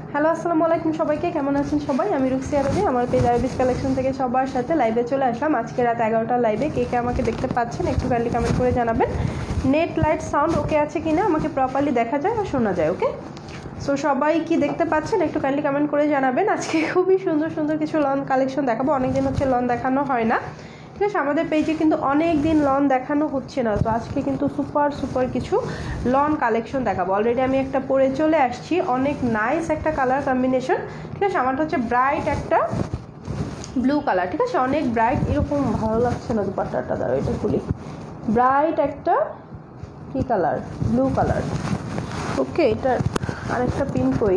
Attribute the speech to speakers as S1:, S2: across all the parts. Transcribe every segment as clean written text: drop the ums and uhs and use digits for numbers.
S1: Hello আসসালামু আলাইকুম সবাইকে, কেমন আছেন সবাই? আমি রুকসি আরবি, আমার পেজ আরবিস কালেকশন থেকে সবার সাথে লাইভে চলে আসলাম। আজকে রাত 11টার লাইভে কে কে আমাকে দেখতে পাচ্ছেন একটু কাইন্ডলি কমেন্ট করে জানাবেন। নেট লাইট সাউন্ড ওকে আছে কিনা, আমাকে প্রপারলি দেখা যায় আর শোনা যায়? ওকে, সো সবাই কি দেখতে পাচ্ছেন একটু কাইন্ডলি কমেন্ট করে জানাবেন। আজকে খুবই সুন্দর সুন্দর কিছু লন কালেকশন দেখাবো। অনেকদিন হচ্ছে লন দেখানো হয় না, ঠিক আছে? আমাদের পেজে কিন্তু অনেক দিন লন দেখানো হচ্ছে না, তো আজকে কিন্তু সুপার কিছু লন কালেকশন দেখাবো। অলরেডি আমি একটা পরে চলে আসছি, অনেক নাইস একটা কালার কম্বিনেশন, ঠিক আছে? আমারটা হচ্ছে ব্রাইট একটা ব্লু কালার, ঠিক আছে? অনেক ব্রাইট, এরকম ভালো লাগছে না দুপাট্টাটা, দাঁড়ো এটা খুলি। ব্রাইট একটা কি কালার, ব্লু কালার। ওকে, এটা আরেকটা পিঙ্ক কই।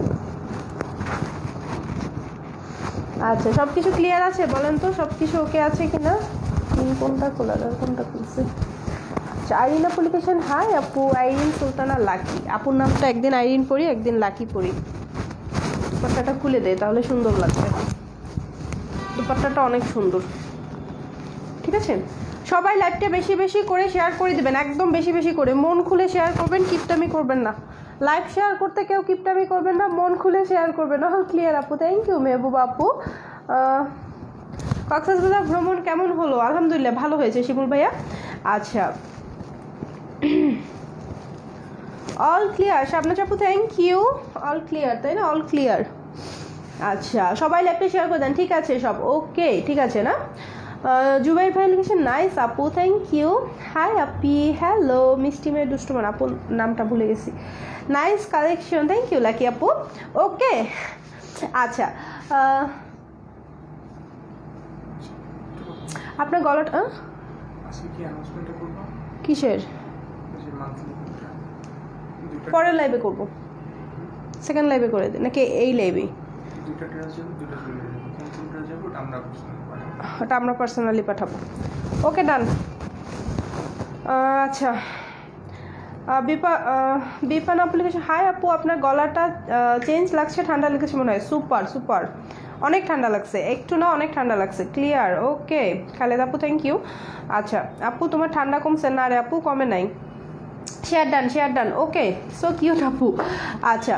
S1: আচ্ছা, সব কিছু ক্লিয়ার আছে বলেন তো, সব কিছু ওকে আছে কিনা? কোনটা খোলা আর কোনটা খুলছে? আচ্ছা, আইরিন অ্যাপ্লিকেশন। হাই আপু, আইরিন সুলতানা লাকি। আপুর নামটা একদিন আইরিন পড়ি, একদিন লাকি পড়ি। দুপাট্টাটা খুলে দেয় তাহলে সুন্দর লাগবে। দুপাট্টাটা অনেক সুন্দর, ঠিক আছে? সবাই লাইভটা বেশি বেশি করে শেয়ার করে দিবেন, একদম বেশি বেশি করে মন খুলে শেয়ার করবেন, কিপটামি করবেন না। লাইভ শেয়ার করতে কেউ কিপটামি করবেন না, মন খুলে শেয়ার করবেন। অল ক্লিয়ার আপু, থ্যাংক ইউ মেহবুব আপু। কক্সবাজার ভ্রমণ কেমন হলো? আলহামদুলিল্লাহ ভালো হয়েছে শিমুল ভাইয়া। আচ্ছা, অল ক্লিয়ার শাবনাজ আপু, থ্যাংক ইউ। অল ক্লিয়ার তাই না? All clear. আচ্ছা, সবাই লাইভটা শেয়ার করে দেন, ঠিক আছে? সব ওকে, ঠিক আছে না? জুবাই ভাই লিখেছেন নাইস আপু, থ্যাংক ইউ। হাই আপি, হ্যালো মিষ্টি মেয়ে দুষ্টুমান, আপু নামটা ভুলে গেছি। Nice collection, thank you Lucky আপু। ওকে, আচ্ছা, আপনার গলাটা কিসের? পরের লাইভে করব, সেকেন্ড লাইভে করে দিন নাকি এই লাইভে? ওটা আমরা পার্সোনালি পাঠাবো। ওকে, ডান। আচ্ছা, বিপান অ্যাপ্লিকেশন। হাই আপু, আপনার গলাটা চেঞ্জ লাগছে, ঠান্ডা লেগেছে মনে হয়। সুপার অনেক ঠান্ডা লাগছে, একটু না অনেক ঠান্ডা লাগছে। ক্লিয়ার, ওকে খালেদ আপু, থ্যাংক ইউ। আচ্ছা আপু, তোমার ঠান্ডা কমছে না? রে আপু কমে নাই। Share done. Okay, so cute আপু। আচ্ছা,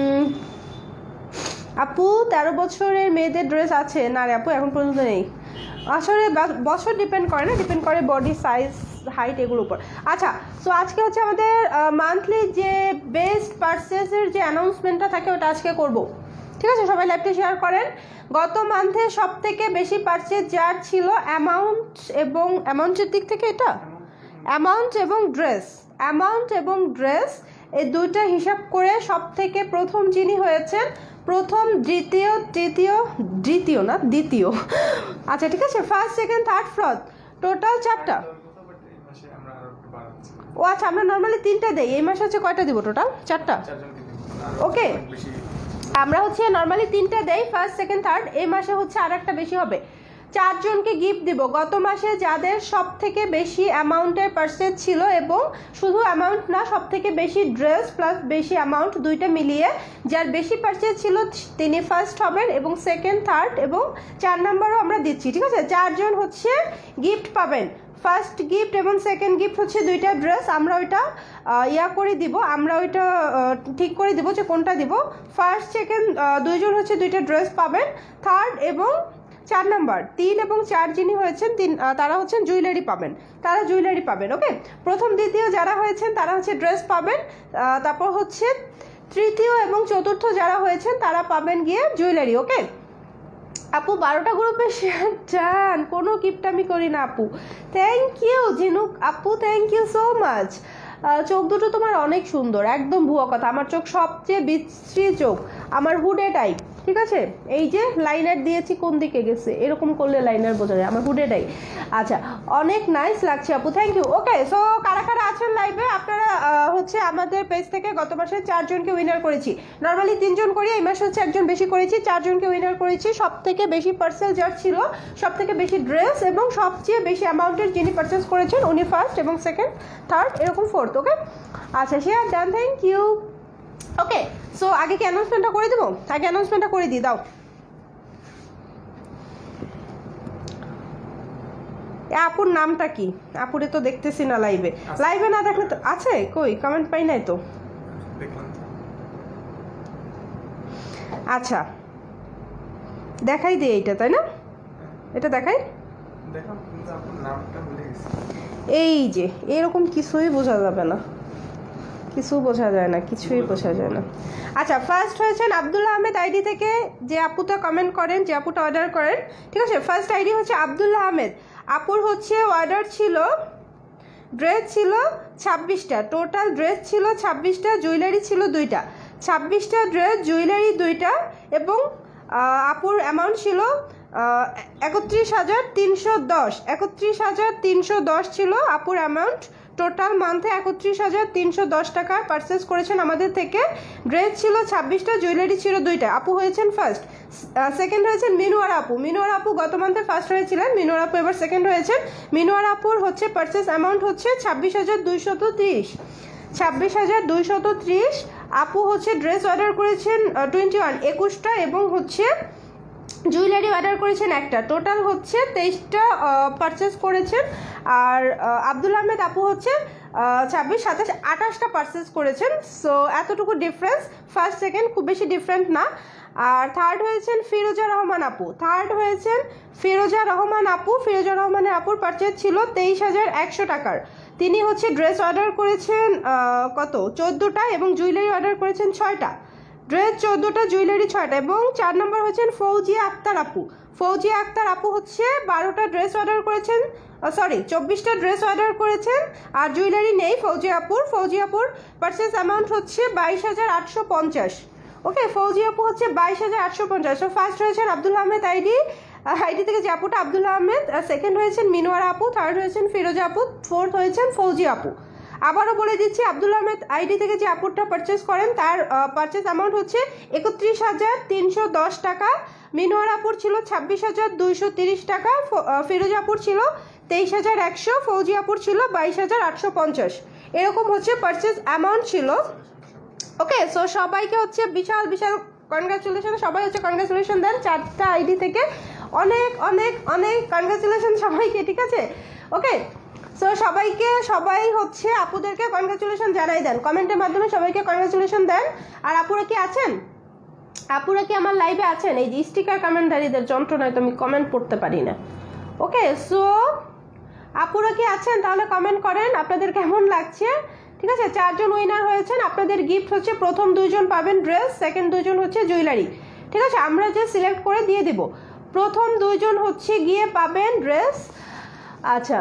S1: আপু 13 বছরের মেয়েদের ড্রেস আছে? না রে আপু, এখন পর্যন্ত নেই। আসলে বছর ডিপেন্ড করে না, ডিপেন্ড করে বডি সাইজ, হাইট, এগুলোর উপর। আচ্ছা, সো আজকে হচ্ছে আমাদের মান্থলি যে বেস্ট পারচেজের যে অ্যানাউন্সমেন্টটা থাকে ওটা আজকে করব, ঠিক আছে? সবাই লাইভটা শেয়ার করেন। গত মান্থে সব থেকে বেশি পারচেজ যার ছিল অ্যামাউন্টের দিক থেকে, এটা অ্যামাউন্ট এবং ড্রেস এই দুইটা হিসাব করে সব থেকে প্রথম যিনি হয়েছেন, প্রথম দ্বিতীয়, আচ্ছা ঠিক আছে, first second third fourth, total 4টা। ও আচ্ছা, আমরা নর্মালি 3টা দেই, এই মাসে হচ্ছে কয়টা দিব? টোটাল 4টা। ওকে, আমরা হচ্ছে নর্মালি 3টা দেই, ফার্স্ট সেকেন্ড থার্ড। এই মাসে হচ্ছে আর একটা বেশি হবে, 4 জনকে গিফট দিব। গত মাসে যাদের সব থেকে বেশি অ্যামাউন্টের পারচেজ ছিল, এবং শুধু অ্যামাউন্ট না, সব থেকে বেশি ড্রেস প্লাস বেশি অ্যামাউন্ট দুইটা মিলিয়ে যার বেশি পারচেজ ছিল তিনি ফার্স্ট হবেন, এবং সেকেন্ড থার্ড এবং 4 নাম্বারও আমরা দিচ্ছি, ঠিক আছে? 4 জন হচ্ছে গিফট পাবেন। ফার্স্ট গিফট এবং সেকেন্ড গিফট হচ্ছে 2টা ড্রেস। আমরা ওইটা করে দিব, আমরা ওইটা ঠিক করে দিব যে কোনটা দিব। ফার্স্ট সেকেন্ড 2 জন হচ্ছে 2টা ড্রেস পাবেন। থার্ড এবং 4 নাম্বার 3 এবং 4 যিনি হয়েছেন তারা হচ্ছেন জুয়েলারি পাবেন। ওকে, প্রথম দ্বিতীয় যারা হয়েছেন তারা হচ্ছে ড্রেস পাবেন। তারপর হচ্ছে তৃতীয় এবং চতুর্থ যারা হয়েছেন তারা পাবেন গিয়ে জুয়েলারি। ওকে আপু, 12টা গ্রুপে শেয়ার চান, কোনো কিপটামি করি না আপু। থ্যাংক ইউ ঝিনুক আপু, থ্যাংক ইউ সো মাচ। চোখ দুটো তোমার অনেক সুন্দর, একদম ভুয়া কথা। আমার চোখ সবচেয়ে বিশ্রী চোখ, আমার হুডে টাইপ, ঠিক আছে? এই যে লাইনার দিয়েছি, কোন দিকে গেছে এরকম করলে লাইনার বোঝা যায়, আমার হুডে টাইপ। আচ্ছা, অনেক নাইস লাগছে আপু, থ্যাংক ইউ। ওকে, সো কারা আছেন লাইভে? আপনারা হচ্ছে আমাদের পেজ থেকে গত মাসে 4 জনকে উইনার করেছি। নর্মালি 3 জন করি, এই মাসে হচ্ছে 1 জন বেশি করেছি, 4 জনকে উইনার করেছি। সব থেকে বেশি পার্সেল যার ছিল, সব থেকে বেশি ড্রেস এবং সবচেয়ে বেশি অ্যামাউন্টের যিনি পারচেস করেছেন উনি ফার্স্ট এবং সেকেন্ড থার্ড এরকম ফোর্থ। ওকে, আচ্ছা share done, thank you. Okay, so আগে কি অ্যানাউন্সমেন্টটা করে দেবো? আগে অ্যানাউন্সমেন্টটা করে দিই, দাও। আপুর নামটা কি? আপুরে তো দেখতেছি না লাইভে না দেখলে তো আছে, কই কমেন্ট পাই নাই তো। আচ্ছা দেখাই দে এইটা, তাই না? এটা দেখাই, এই যে এরকম কিছুই বোঝা যাবে না, কিছু বোঝা যায় না, কিছুই বোঝা যায় না। আচ্ছা, ফার্স্ট হয়েছেন আব্দুল আহমেদ আইডি থেকে, যে আপুটা কমেন্ট করেন, যে আপুটা অর্ডার করেন, ঠিক আছে। ফার্স্ট আইডি হচ্ছে আব্দুল্লাহ আহমেদ। আপুর হচ্ছে অর্ডার ছিল, ড্রেস ছিল 26টা, টোটাল ড্রেস ছিল 26টা, জুয়েলারি ছিল 2টা, 26টা ড্রেস, জুয়েলারি 2টা, এবং আপুর অ্যামাউন্ট ছিল 31,310, 31,310 ছিল আপুর অ্যামাউন্ট। টোটাল মান্থে 31,310 টাকা পারচেস করেছেন আমাদের থেকে। ড্রেস ছিল 26টা, জুয়েলারি ছিল 2টা। আপু হয়েছেন ফার্স্ট। সেকেন্ড হয়েছেন মিনুয়ার আপু। মিনুয়ার আপু গত মান্থে ফার্স্ট হয়েছিলেন, মিনুয়ার আপু এবার সেকেন্ড হয়েছেন। মিনুয়ার আপুর হচ্ছে পারচেস অ্যামাউন্ট হচ্ছে 26,230, 26,230। আপু হচ্ছে ড্রেস অর্ডার করেছেন 21টা, এবং হচ্ছে জুয়েলারি অর্ডার করেছেন একটা। টোটাল হচ্ছে 23টা পারচেস করেছেন। আর আব্দুল আহমেদ আপু হচ্ছে 26, 27, 28টা পারচেস করেছেন। সো এতটুকু ডিফারেন্স, ফার্স্ট সেকেন্ড খুব বেশি ডিফারেন্ট না। আর থার্ড হয়েছেন ফিরোজা রহমান আপু। থার্ড হয়েছেন ফিরোজা রহমান আপু। ফিরোজা রহমানের আপুর পারচেস ছিল 23,100 টাকার। তিনি হচ্ছে ড্রেস অর্ডার করেছেন কত 14টা, এবং জুয়েলারি অর্ডার করেছেন 6টা। ড্রেস 14টা, জুয়েলারি 6টা। এবং 4 নম্বর হচ্ছেন ফৌজিয়া আক্তার আপু। ফৌজিয়া আক্তার আপু হচ্ছে 12টা ড্রেস অর্ডার করেছেন, 24টা ড্রেস অর্ডার করেছেন, আর জুয়েলারি নেই ফৌজিয়া আপুর। ফৌজিয়া আপুর পারচেস অ্যামাউন্ট হচ্ছে 22,850। ওকে, ফৌজিয়া আপু হচ্ছে 22,850। তো ফার্স্ট হয়েছেন আব্দুল আহমেদ আইডি থেকে যে আপুটা, আব্দুল আহমেদ। সেকেন্ড হয়েছেন মিনুয়ারা আপু, থার্ড হয়েছেন ফিরোজা আপু, ফোর্থ হয়েছেন ফৌজিয়া আপু। আবারও বলে দিচ্ছি, আব্দুল আহমেদ আইডি থেকে যে আপুরটা পারচেস করেন তার পারচেস অ্যামাউন্ট হচ্ছে 31,310 টাকা। মিনুয়ার আপুর ছিল 26,230 টাকা, ফিরোজা আপুর ছিল 23,100, ফৌজি আপুর ছিল 22,850। এরকম হচ্ছে পারচেস অ্যামাউন্ট ছিল। ওকে, সো সবাইকে হচ্ছে বিশাল বিশাল কনগ্রাচুলেশন। সবাই হচ্ছে কনগ্রাচুলেশন দেন 4টা আইডি থেকে। অনেক অনেক অনেক কনগ্রাচুলেশন সবাইকে, ঠিক আছে? ওকে, সো সবাই হচ্ছে আপুদেরকে কনগ্রাচুলেশন জানাই দেন, কমেন্টের মাধ্যমে সবাইকে কনগ্রাচুলেশন দেন। আর আপুরা কি আছেন? আপুরা কি আমার লাইভে আছেন? এই যে স্টিকার কমেন্টারিদের যন্ত্রণায় তো আমি কমেন্ট পড়তে পারি না। ওকে, সো আপুরা কি আছেন? তাহলে কমেন্ট করেন আপনাদের কেমন লাগছে, ঠিক আছে? 4 জন উইনার হয়েছেন। আপনাদের গিফট হচ্ছে প্রথম 2 জন পাবেন ড্রেস, সেকেন্ড 2 জন হচ্ছে জুয়েলারি, ঠিক আছে? আমরা যে সিলেক্ট করে দিয়ে দেব। প্রথম 2 জন হচ্ছে গিয়ে পাবেন ড্রেস। আচ্ছা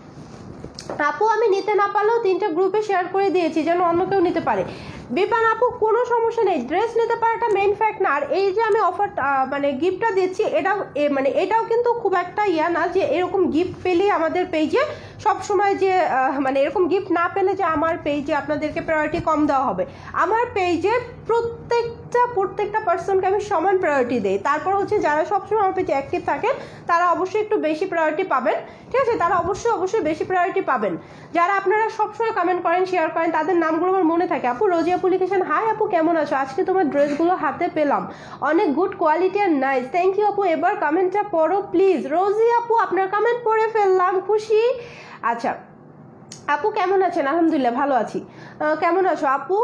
S1: আপু, আমি নিতে না পারলেও 3টা গ্রুপে শেয়ার করে দিয়েছি যেন অন্য কেউ নিতে পারে। বিপান আপু, কোনো সমস্যা নেই, ড্রেস নিতে পারাটা মেইন ফ্যাক্ট না। আর এই যে আমি অফার মানে গিফটটা দিচ্ছি, এটাও কিন্তু খুব একটা ইয়া না যে এরকম গিফট পেলে আমাদের পেজে সবসময় যে মানে এরকম গিফট না পেলে যে আমার পেজে আপনাদেরকে প্রায়োরিটি কম দেওয়া হবে। আমার পেজে প্রত্যেকটা পার্সনকে আমি সমান প্রায়োরিটি দিই। তারপর হচ্ছে যারা সবসময় আমার পেজে অ্যাক্টিভ থাকেন তারা অবশ্যই একটু বেশি প্রায়োরিটি পাবেন, ঠিক আছে? তারা অবশ্যই বেশি প্রায়োরিটি পাবেন। যারা আপনারা সবসময় কমেন্ট করেন, শেয়ার করেন, তাদের নামগুলো আমার মনে থাকে। আপু রোজি আপু লিখেছেন, হাই আপু কেমন আছো? আজকে তোমার ড্রেসগুলো হাতে পেলাম, অনেক গুড কোয়ালিটি আর নাইস, থ্যাংক ইউ আপু। এবার কমেন্টটা পড়ো প্লিজ। রোজি আপু, আপনার কমেন্ট পড়ে ফেললাম, খুশি। আচ্ছা আপু কেমন আছেন? আলহামদুলিল্লাহ ভালো আছি। কেমন আছো আপু?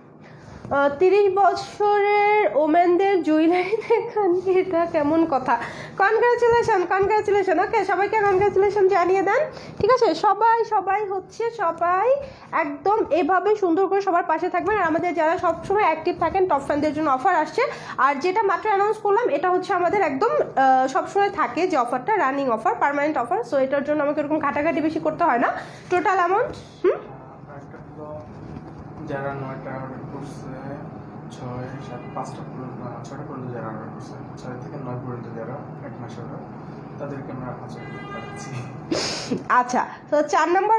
S1: 30 বছরের ওমেনদের জুয়েলারি দেখান, এটা কেমন কথা? কনগ্রাচুলেশন। ওকে, সবাইকে কনগ্রাচুলেশন জানিয়ে দেন, ঠিক আছে? সবাই হচ্ছে সবাই একদম এভাবে সুন্দর করে সবার পাশে থাকবেন। আর আমাদের যারা সবসময় অ্যাক্টিভ থাকেন টপ ফ্যানদের জন্য অফার আসছে। আর যেটা মাত্র অ্যানাউন্স করলাম এটা হচ্ছে আমাদের একদম সবসময় থাকে যে অফারটা, running offer, permanent offer. So এটার জন্য আমাকে এরকম ঘাটাঘাটি বেশি করতে হয় না। টোটাল অ্যামাউন্ট
S2: যারা 9টা অর্ডার করছে, 6টা পর্যন্ত যারা অর্ডার করছে, 6 থেকে 9 পর্যন্ত যারা 1 মাস অর্ডার, তাদেরকে আমরা 5 পাচ্ছি।
S1: আচ্ছা, তো 4 নাম্বার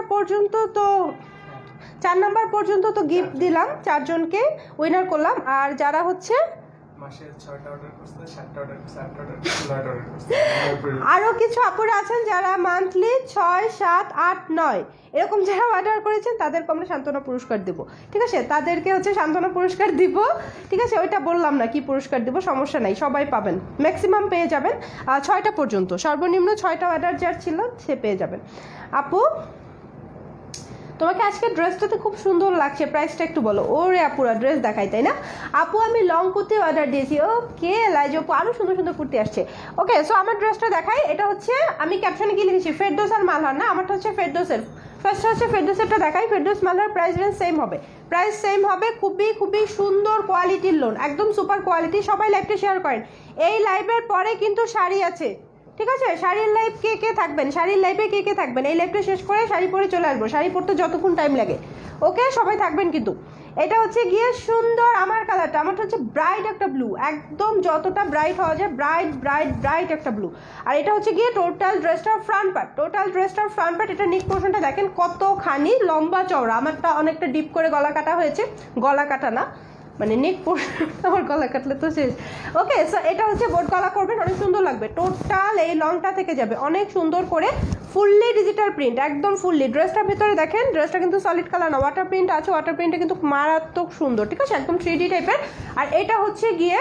S1: পর্যন্ত তো গিফট দিলাম, 4 জনকে উইনার করলাম। আর যারা হচ্ছে
S2: মাসে 6টা অর্ডার করছে, 7টা অর্ডার করছে, 8টা অর্ডার করছে, 9টা অর্ডার করছে।
S1: আরও কিছু আপুরা আছেন যারা মান্থলি 6, 7, 8, 9 এরকম যারা অর্ডার করেছেন তাদেরকে আমরা সান্ত্বনা পুরস্কার দিব, ঠিক আছে? তাদেরকে হচ্ছে সান্ত্বনা পুরস্কার দিব, ঠিক আছে? ওইটা বললাম না কি পুরস্কার দিব, সমস্যা নাই, সবাই পাবেন, ম্যাক্সিমাম পেয়ে যাবেন। 6টা পর্যন্ত, সর্বনিম্ন 6টা অর্ডার যার ছিল সে পেয়ে যাবেন। আপু তোমাকে আজকে ড্রেসটাতে খুব সুন্দর লাগছে, প্রাইসটা একটু বলো। ওরে আপুরা ড্রেস দেখাই তাই না? আপু আমি লং কুর্তি অর্ডার দিয়েছি। ওকে লাইজু আপু আরও সুন্দর সুন্দর কুর্তি আসছে। ওকে সো আমার ড্রেসটা দেখাই। এটা হচ্ছে আমি ক্যাপশনে কি লিখেছি, ফেরদৌস আর মালহার না, আমারটা হচ্ছে ফেরদৌসের। ফার্স্টটা হচ্ছে ফেরদৌসেরটা দেখাই। Ferdous Malhar price range same হবে, প্রাইস সেম হবে। খুবই খুবই সুন্দর কোয়ালিটির লোন, একদম সুপার কোয়ালিটি। সবাই লাইভটা শেয়ার করেন। এই লাইভের পরে কিন্তু শাড়ি আছে, ঠিক আছে? শাড়ির লাইভ কে কে থাকবেন, শাড়ির লাইভে কে কে থাকবেন? এই লাইভটা শেষ করে শাড়ি পরে চলে আসবো, শাড়ি পরতে যতক্ষণ টাইম লাগে। ওকে সবাই থাকবেন কিন্তু। এটা হচ্ছে গিয়ে সুন্দর আমার কালারটা, আমারটা হচ্ছে ব্রাইট একটা ব্লু, একদম যতটা ব্রাইট হওয়া যায়, ব্রাইট ব্রাইট ব্রাইট একটা ব্লু। আর এটা হচ্ছে গিয়ে টোটাল ড্রেসটার ফ্রন্ট পার্ট, টোটাল ড্রেসটার ফ্রন্ট পার্ট। এটা নিক পোর্শনটা দেখেন কতখানি লম্বা চওড়া। আমারটা অনেকটা ডিপ করে গলা কাটা হয়েছে, গলা কাটা না মানে নেক পোর্শন, আমার গলা কাটলে তো শেষ। ওকে সো এটা হচ্ছে বোট গলা করবেন, অনেক সুন্দর লাগবে। টোটাল এই লংটা থেকে যাবে অনেক সুন্দর করে, ফুললি ডিজিটাল প্রিন্ট, একদম ফুললি। ড্রেসটার ভিতরে দেখেন ড্রেসটা কিন্তু সলিড কালার না, ওয়াটার প্রিন্ট আছে, ওয়াটার প্রিন্টটা কিন্তু মারাত্মক সুন্দর, ঠিক আছে? একদম 3D টাইপের। আর এটা হচ্ছে গিয়ে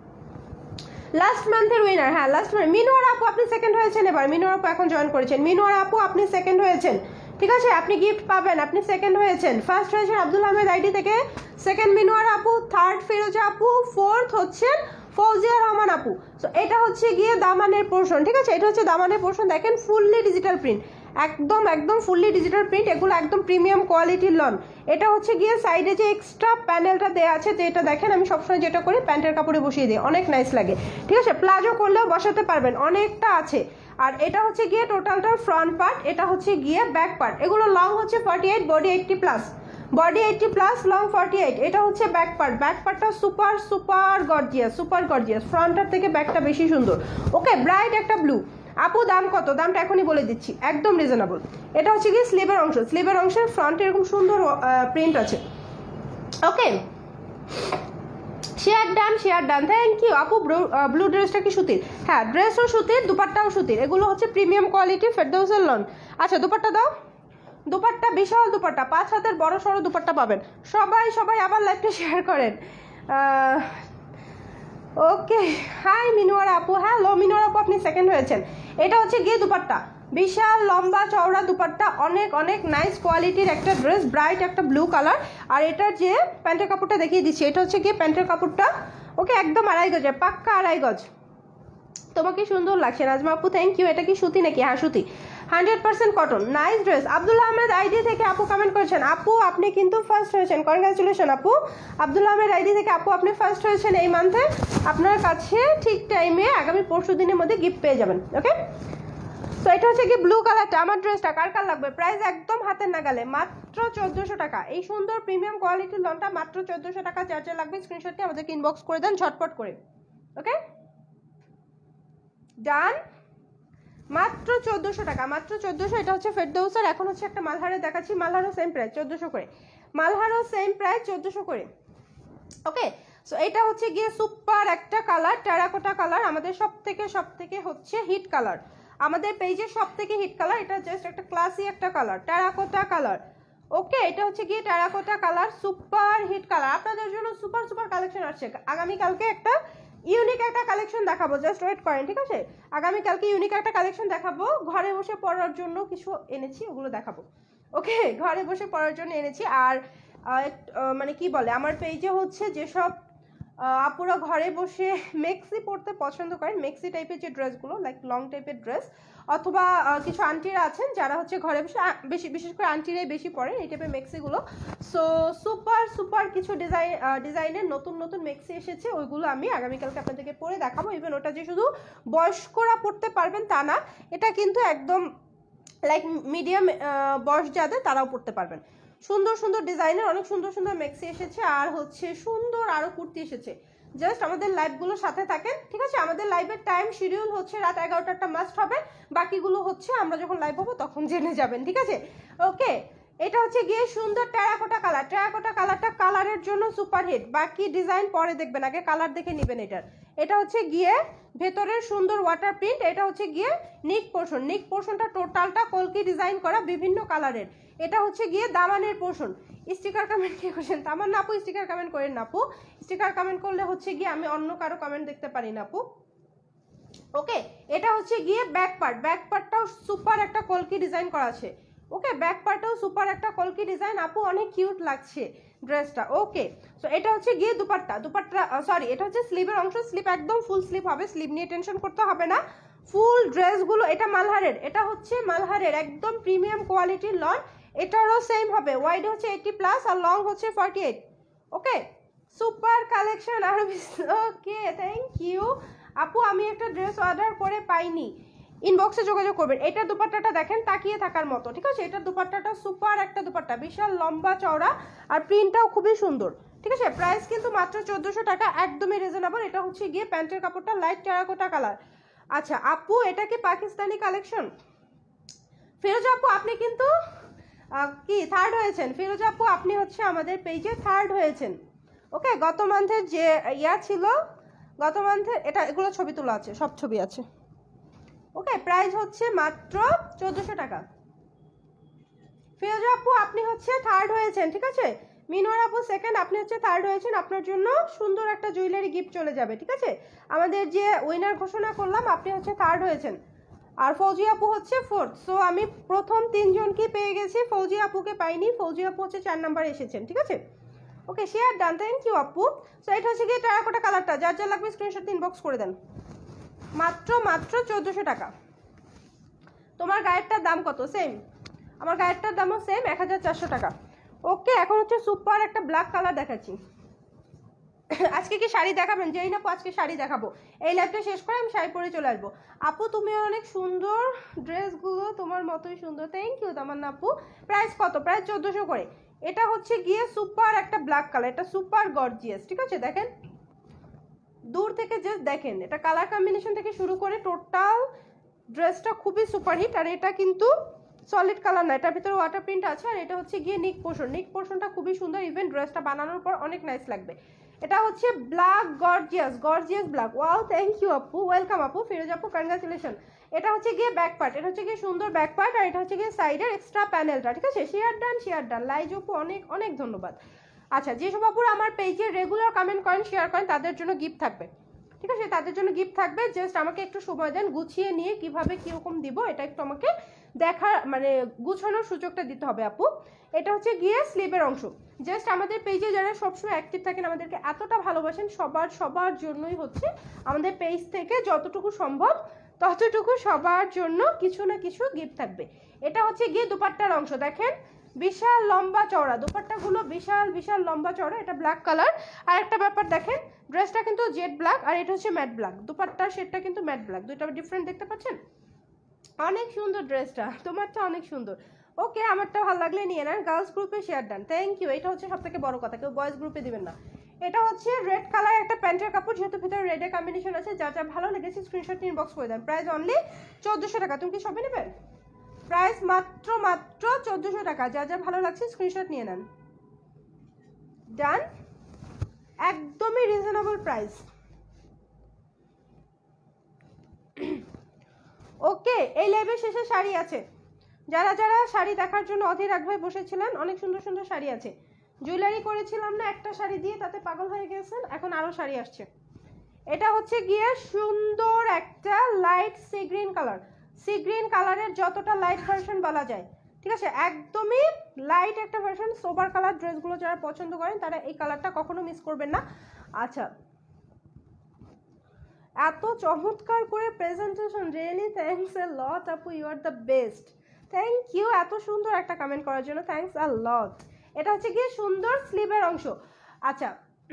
S1: লাস্ট মান্থের উইনার, হ্যাঁ লাস্ট মান্থ মিনুয়ার আপু আপনি সেকেন্ড হয়েছেন। এবার মিনুয়ার আপু এখন জয়েন করেছেন। মিনুয়ার আপু আপনি সেকেন্ড হয়েছেন, ঠিক আছে? আপনি গিফট পাবেন, আপনি সেকেন্ড হয়েছেন। ফার্স্ট হয়েছেন আব্দুল আহমেদ আইডি থেকে, সেকেন্ড মিনুয়ার আপু, থার্ড ফিরোজা আপু, ফোর্থ হচ্ছেন ফৌজিয়া রহমান আপু। সো এটা হচ্ছে গিয়ে দামানের পোর্শন, ঠিক আছে? এটা হচ্ছে দামানের পোর্শন, দেখেন ফুললি ডিজিটাল প্রিন্ট, একদম একদম ফুললি ডিজিটাল প্রিন্ট। এগুলো একদম প্রিমিয়াম কোয়ালিটির লন। এটা হচ্ছে গিয়ে সাইডে যে এক্সট্রা প্যানেলটা দেওয়া আছে, যে এটা দেখেন আমি সবসময় যেটা করি প্যান্টের কাপড়ে বসিয়ে দিই, অনেক নাইস লাগে, ঠিক আছে? প্লাজো করলেও বসাতে পারবেন, অনেকটা আছে। আর এটা হচ্ছে গিয়ে টোটালটার ফ্রন্ট পার্ট, এটা হচ্ছে গিয়ে ব্যাক পার্ট। এগুলো লং হচ্ছে 48, body 80 plus, body 80 plus, long 48। এটা হচ্ছে ব্যাক পার্ট, ব্যাক পার্টটা super super gorgeous, super gorgeous. ফ্রন্টটার থেকে ব্যাকটা বেশি সুন্দর। ওকে ব্রাইট একটা ব্লু। আপু দাম কত? দামটা এখনই বলে দিচ্ছি, একদম রিজনেবল। এটা হচ্ছে গিয়ে স্লিভের অংশ, স্লিভের অংশের ফ্রন্টে এরকম সুন্দর প্রিন্ট আছে। Okay share done, share done, thank you আপু। ব্লু ড্রেসটা কি সুতির? হ্যাঁ ড্রেসও সুতির, দুপাট্টাও সুতির। এগুলো হচ্ছে প্রিমিয়াম কোয়ালিটি ফেরদৌসের লন। আচ্ছা দুপাট্টা দাও, দুপাট্টা বিশাল দুপাট্টা, 5 হাতের বড় সড়ো দুপাট্টা পাবেন। সবাই সবাই আবার লাইভটা শেয়ার করেন। ওকে হাই মিনুয়ার আপু, হ্যালো মিনুয়ার আপু আপনি সেকেন্ড হয়েছেন। এটা হচ্ছে গিয়ে দুপাট্টা, বিশাল লম্বা চওড়া দুপাট্টা, অনেক অনেক নাইস কোয়ালিটির একটা ড্রেস, ব্রাইট একটা ব্লু কালার। আর এটার যে প্যান্টের কাপড়টা দেখিয়ে দিচ্ছি, এটা হচ্ছে গিয়ে প্যান্টের কাপড়টা। ওকে একদম 2.5 গজের, পাক্কা 2.5 গজ। তোমাকে সুন্দর লাগছে নাজমা আপু, থ্যাংক ইউ। এটা কি সুতি নাকি? হ্যাঁ সুতি, 100% cotton, nice dress. Abdul Ahmed ID থেকে আপু কমেন্ট করেছেন, আপু আপনি কিন্তু ফার্স্ট হয়েছেন, কনগ্রাচুলেশন আপু। আব্দুল আহমেদ আইডি থেকে আপু আপনি ফার্স্ট হয়েছেন এই মান্থে। আপনার কাছে ঠিক টাইমে আগামী 40 দিনের মধ্যে গিফট পেয়ে যাবেন। ওকে তো এটা হচ্ছে কি ব্লু কালারটা, আমার ড্রেসটা কার কার লাগবে? প্রাইস একদম হাতের নাগালে, মাত্র 1400 টাকা। এই সুন্দর প্রিমিয়াম কোয়ালিটির লনটা মাত্র 1400 টাকা। চার্জার লাগবে স্ক্রিনশটটি আমাদেরকে ইনবক্স করে দেন ঝটপট করে। ওকে ডান, মাত্র 1400 টাকা, মাত্র 1400। এটা হচ্ছে ফেরদৌসের। এখন হচ্ছে একটা মালহারে দেখাচ্ছি, মালহারও সেম প্রাইস 1400 করে, মালহারও সেম প্রাইস 1400 করে। ওকে সো এটা হচ্ছে গিয়ে সুপার একটা কালার, টেরাকোটা কালার, আমাদের সব থেকে হচ্ছে হিট কালার, আমাদের পেজের সব থেকে হিট কালার। এটা জাস্ট একটা ক্লাসি একটা কালার, টেরাকোটা কালার। ওকে এটা হচ্ছে গিয়ে terracotta colour, super hit colour. আপনাদের জন্য সুপার সুপার কালেকশন আসছে আগামীকালকে, একটা ইউনিক একটা কালেকশন দেখাবো, জাস্ট ওয়েট করেন, ঠিক আছে? আগামীকালকে ইউনিক একটা কালেকশন দেখাবো, ঘরে বসে পড়ার জন্য কিছু এনেছি, ওগুলো দেখাবো। ওকে ঘরে বসে পড়ার জন্য এনেছি। আর মানে কি বলে, আমার পেজে হচ্ছে যেসব আপুরা ঘরে বসে মেক্সি পরতে পছন্দ করেন, মেক্সি টাইপের যে ড্রেসগুলো, লাইক লং টাইপের ড্রেস, অথবা কিছু আন্টিরা আছেন যারা হচ্ছে ঘরে বসে বিশেষ করে আন্টিরাই বেশি পরেন এই টাইপের মেক্সিগুলো। সো সুপার সুপার কিছু ডিজাইনের নতুন নতুন মেক্সি এসেছে, ওইগুলো আমি আগামীকালকে আপনাদেরকে পরে দেখাবো। ইভেন ওটা যে শুধু বয়স্করা পড়তে পারবেন তা না, এটা কিন্তু একদম লাইক মিডিয়াম বয়স যাদের তারাও পড়তে পারবেন। সুন্দর সুন্দর ডিজাইনের অনেক সুন্দর সুন্দর মেক্সি এসেছে, আর হচ্ছে সুন্দর আরো কুর্তি এসেছে। জাস্ট আমাদের লাইভগুলোর সাথে থাকেন, ঠিক আছে? আমাদের লাইভের টাইম শিডিউল হচ্ছে রাত 11টাটা মাস্ট হবে, বাকিগুলো হচ্ছে আমরা যখন লাইভ হবো তখন জেনে যাবেন, ঠিক আছে? ওকে এটা হচ্ছে গিয়ে সুন্দর টেরাকোটা কালার, টেরাকোটা কালারটা কালারের জন্য সুপার হিট। বাকি ডিজাইন পরে দেখবেন, আগে কালার দেখে নেবেন এটার। এটা হচ্ছে গিয়ে ভেতরের সুন্দর ওয়াটার প্রিন্ট, এটা হচ্ছে গিয়ে নিক পোর্শন, নিক পোর্শনটা টোটালটা কলকি ডিজাইন করা বিভিন্ন কালারের। এটা হচ্ছে গিয়ে দামানের পোর্শন। স্টিকার কমেন্ট কে করছেন? তামান্না আপু স্টিকার কমেন্ট করেন না আপু, স্টিকার কমেন্ট করলে হচ্ছে গিয়ে আমি অন্য কারো কমেন্ট দেখতে পারি না আপু। ওকে এটা হচ্ছে গিয়ে ব্যাক পার্ট, ব্যাক পার্টটাও সুপার একটা কলকি ডিজাইন করা আছে। ওকে, ব্যাক পার্টেও সুপার একটা কলকি ডিজাইন, আপু অনেক কিউট লাগছে ড্রেসটা। ওকে, সো এটা হচ্ছে গিয়ে দুপাট্টা, সরি এটা হচ্ছে স্লিভের অংশ, স্লিভ একদম ফুল স্লিভ হবে, স্লিভ নিয়ে টেনশন করতে হবে না। ফুল ড্রেসগুলো, এটা মালহারের, এটা হচ্ছে মালহারের একদম প্রিমিয়াম কোয়ালিটির লন, এটারও সেম হবে, ওয়াইড হচ্ছে 80+ আর লং হচ্ছে 48। ওকে, সুপার কালেকশন আর ওকে, থ্যাংক ইউ আপু। আমি একটা ড্রেস অর্ডার করে পাইনি, ইনবক্সে যোগাযোগ করবেন। এটার দুপাট্টাটা দেখেন, তাকিয়ে থাকার মতো, ঠিক আছে? এটার দুপাট্টাটা সুপার একটা দুপাট্টা, বিশাল লম্বা চওড়া আর প্রিন্টটাও খুবই সুন্দর, ঠিক আছে? প্রাইস কিন্তু মাত্র 1400 টাকা, একদমই রিজনেবল। এটা হচ্ছে গিয়ে প্যান্টের কাপড়টা লাইট টেরাকোটা কালার। আচ্ছা আপু, এটা কি পাকিস্তানি কালেকশন? ফিরোজা আপু আপনি কিন্তু কি থার্ড হয়েছেন, ফিরোজা আপু আপনি হচ্ছে আমাদের পেজে থার্ড হয়েছেন। ওকে, গত মান্থের যে ছিল, গত মান্থের এটা, এগুলো ছবি তোলা আছে, সব ছবি আছে। ওকে, প্রাইস হচ্ছে মাত্র 1400 টাকা। ফিরোজা আপু আপনি হচ্ছে থার্ড হয়েছেন, ঠিক আছে? মিনোয়ার আপু সেকেন্ড, আপনি হচ্ছে থার্ড হয়েছেন, আপনার জন্য সুন্দর একটা জুয়েলারি গিফট চলে যাবে, ঠিক আছে? আমাদের যে উইনার ঘোষণা করলাম, আপনি হচ্ছে থার্ড হয়েছেন, আর ফৌজি আপু হচ্ছে ফোর্থ। সো আমি প্রথম 3 জনকে পেয়ে গেছি, ফৌজি আপুকে পাইনি, ফৌজি আপু হচ্ছে 4 নাম্বারে এসেছেন, ঠিক আছে? Okay, share done, thank you আপু। সো এটা হচ্ছে গিয়ে টেরাকোটা কালারটা, যার যা লাগবে স্ক্রিনশট ইনবক্স করে দেন। মাত্র 1400 টাকা। তোমার গায়েরটার দাম কত? সেম, আমার গায়েরটার দামও সেম, 1400 টাকা। ওকে, এখন হচ্ছে সুপার একটা ব্ল্যাক কালার দেখাচ্ছি। আজকে কি শাড়ি দেখাবেন? যেই না আপু আজকে শাড়ি দেখাবো, এই লাইভটা শেষ করে আমি শাড়ি পরে চলে আসবো। আপু তুমি অনেক সুন্দর, ড্রেসগুলো তোমার মতোই সুন্দর, থ্যাংক ইউ তামান্না আপু। প্রাইস কত? প্রাইস 1400 করে। এটা হচ্ছে গিয়ে সুপার একটা ব্ল্যাক কালার, এটা সুপার গর্জিয়াস, ঠিক আছে? দেখেন দূর থেকে জাস্ট দেখেন, এটা কালার কম্বিনেশন থেকে শুরু করে টোটাল ড্রেসটা খুবই সুপারহিট। আর এটা কিন্তু সলিড কালার না, এটার ভিতরে ওয়াটার প্রিন্ট আছে। আর এটা হচ্ছে গিয়ে নিক পোর্শন, নিক পোর্শনটা খুবই সুন্দর, ইভেন ড্রেসটা বানানোর পর অনেক নাইস লাগবে। এটা হচ্ছে black gorgeous, gorgeous black. Wow, thank you আপু, ওয়েলকাম আপু। ফিরোজ আপু কংগ্রাচুলেশন। এটা হচ্ছে গিয়ে ব্যাক পার্ট, এটা হচ্ছে গিয়ে সুন্দর ব্যাক পার্ট, আর এটা হচ্ছে গিয়ে সাইডের এক্সট্রা প্যানেলটা, ঠিক আছে? Share done, share done. লাইজ আপু অনেক অনেক ধন্যবাদ। আচ্ছা, যেসব আপুরা আমার পেজে রেগুলার কমেন্ট করেন, শেয়ার করেন, তাদের জন্য গিফট থাকবে, ঠিক আছে? তাদের জন্য গিফট থাকবে। জাস্ট আমাকে একটু সময় দেন, গুছিয়ে নিয়ে কিভাবে কিরকম দিব এটা একটু আমাকে দেখার, মানে গুছানোর সুযোগটা দিতে হবে আপু। এটা হচ্ছে গিয়ে স্লিভের অংশ। জাস্ট আমাদের পেজে যারা সবসময় অ্যাক্টিভ থাকেন, আমাদেরকে এতটা ভালোবাসেন, সবার জন্যই হচ্ছে আমাদের পেজ থেকে যতটুকু সম্ভব ততটুকু সবার জন্য কিছু না কিছু গিফট থাকবে। এটা হচ্ছে গিয়ে দুপাট্টার অংশ, দেখেন বিশাল লম্বা চওড়া, দুপাট্টাগুলো বিশাল বিশাল লম্বা চওড়া। এটা ব্ল্যাক কালার। আর একটা ব্যাপার দেখেন, ড্রেসটা কিন্তু জেড ব্ল্যাক আর এটা হচ্ছে ম্যাট ব্ল্যাক, দুপাট্টার শেডটা কিন্তু ম্যাট ব্ল্যাক, দুইটা ডিফারেন্ট দেখতে পাচ্ছেন? অনেক সুন্দর ড্রেসটা, তোমারটা অনেক সুন্দর। ওকে, আমারটা ভালো লাগলে নিয়ে নেন। গার্লস গ্রুপে শেয়ার ডান, থ্যাংক ইউ। এটা হচ্ছে সব থেকে বড় কথা, কেউ বয়েজ গ্রুপে দিবেন না। এটা হচ্ছে রেড কালার একটা প্যান্টের কাপড়, যেহেতু ভিতরে রেডের কম্বিনেশন আছে, যা যা ভালো লেগেছে স্ক্রিনশট ইনবক্স করে দেন। প্রাইস অনলি 1400 টাকা। তুমি কি সবই নেবেন? প্রাইস মাত্র 1400 টাকা। যা যা ভালো লাগছে স্ক্রিনশট নিয়ে নেন। ডান, একদমই রিজনেবল প্রাইস। ওকে, এই লাইভের শেষে শাড়ি আছে, যারা যারা শাড়ি দেখার জন্য অধীর আগ্রহে বসেছিলেন, অনেক সুন্দর সুন্দর শাড়ি আছে। জুয়েলারি করেছিলাম না একটা শাড়ি দিয়ে, তাতে পাগল হয়ে গেছেন, এখন আরো শাড়ি আসছে। এটা হচ্ছে গিয়ে সুন্দর একটা light sea green colour, sea green কালারের যতটা লাইট ভার্সন বলা যায়, ঠিক আছে? একদমই লাইট একটা ভার্সন। সোবার কালার ড্রেসগুলো যারা পছন্দ করেন তারা এই কালারটা কখনো মিস করবেন না। আচ্ছা, এত চমৎকার করে presentation, really thanks a lot আপু, you are the best. Thank you এত সুন্দর একটা কমেন্ট করার জন্য, থ্যাঙ্কস আ লট। এটা হচ্ছে গিয়ে সুন্দর স্লিভের অংশ। আচ্ছা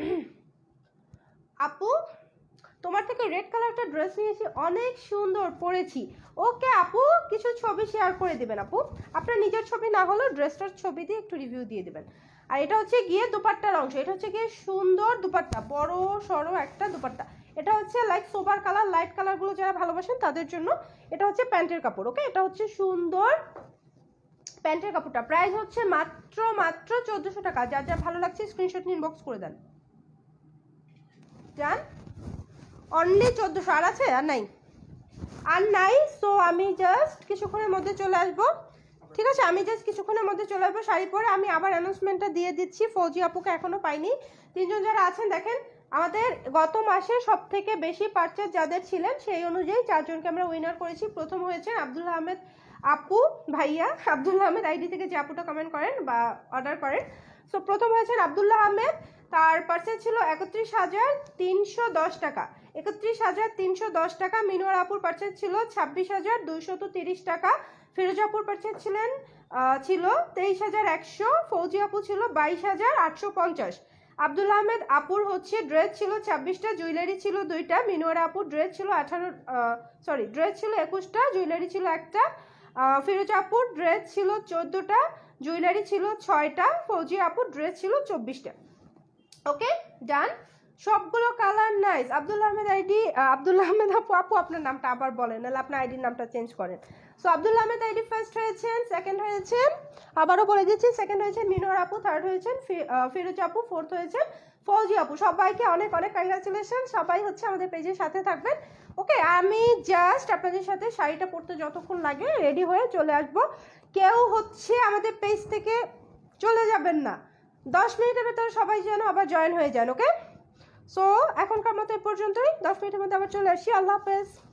S1: আপু, তোমার থেকে রেড কালার একটা ড্রেস নিয়েছি, অনেক সুন্দর পরেছি। ওকে আপু, কিছু ছবি শেয়ার করে দিবেন আপু, আপনার নিজের ছবি না হলেও ড্রেসটার ছবি দিয়ে একটু রিভিউ দিয়ে দিবেন। আর এটা হচ্ছে গিয়ে দুপাট্টার অংশ, এটা হচ্ছে গিয়ে সুন্দর দুপাট্টা, বড় সড়ো একটা দুপাট্টা। এটা হচ্ছে লাইক সোবার কালার, লাইট কালারগুলো যারা ভালোবাসেন তাদের জন্য। এটা হচ্ছে প্যান্টের কাপড়। ওকে, এটা হচ্ছে সুন্দর প্যান্টের কাপড়টা। প্রাইস হচ্ছে মাত্র 1400 টাকা। যা যা ভালো লাগছে স্ক্রিনশট নিয়ে ইনবক্স করে দেন। জান, অনলি 1400। আর আছে? আর নাই, আর নাই। সো আমি জাস্ট কিছুক্ষণের মধ্যে চলে আসবো, ঠিক আছে? আমি জাস্ট কিছুক্ষণের মধ্যে চলে আসবো শাড়ি পরে। আমি আবার অ্যানাউন্সমেন্টটা দিয়ে দিচ্ছি, ফৌজি আপুকে এখনো পাইনি। 3 জন যারা আছেন দেখেন, আমাদের গত মাসে সব থেকে বেশি পারচেজ যাদের ছিলেন সেই অনুযায়ী 4 জনকে আমরা উইনার করেছি। প্রথম হয়েছেন আব্দুল আহমেদ আপু ভাইয়া আব্দুল্লাহ আহমেদ আইডি থেকে যে আপুটা কমেন্ট করেন বা অর্ডার করেন। সো প্রথম হয়েছেন আব্দুল্লাহ আহমেদ, তার পার্সেল ছিল 31,310 টাকা, 31,310 টাকা। মিনুয়ার আপুর পার্সেল ছিল 26,230 টাকা। ফিরোজাপুর পার্সেল ছিল 23,100। ফৌজি আপু ছিল 22,850। আব্দুল আহমেদ আপুর হচ্ছে ড্রেস ছিল 26টা, জুয়েলারি ছিল 2টা। মিনুয়ার আপুর ড্রেস ছিল ড্রেস ছিল 21টা, জুয়েলারি ছিল 1টা। ফিরোজ আপুর ড্রেস ছিল 14টা, জুয়েলারি ছিল 6টা। ফৌজি আপুর ড্রেস ছিল 24টা। ওকে ডান, সবগুলো colour nice. Abdul Ahmed ID, Abdul Ahmed আপু আপনার নামটা আবার বলেন, নাহলে আপনার আইডির নামটা চেঞ্জ করেন। So Abdul Ahmed ID first হয়েছেন, সেকেন্ড হয়েছেন, আবারও বলে দিচ্ছি, সেকেন্ড হয়েছেন মিনুয়ার আপু, থার্ড হয়েছেন ফিরোজ আপু, ফোর্থ হয়েছেন ফৌজি আপু। সবাইকে অনেক অনেক কংগ্রাচুলেশন, সবাই হচ্ছে আমাদের পেজের সাথে থাকবেন। ওকে, আমি জাস্ট আপনাদের সাথে শাড়িটা পরতে যতক্ষণ লাগে রেডি হয়ে চলে আসব। কেউ হচ্ছে আমাদের পেজ থেকে চলে যাবেন না, 10 মিনিটের ভেতরে সবাই যেন আবার জয়েন হয়ে যান। ওকে, সো এখনকার মতো এই পর্যন্তই, 10 মিনিটের মধ্যে আবার চলে আসি। আল্লাহ হাফেজ।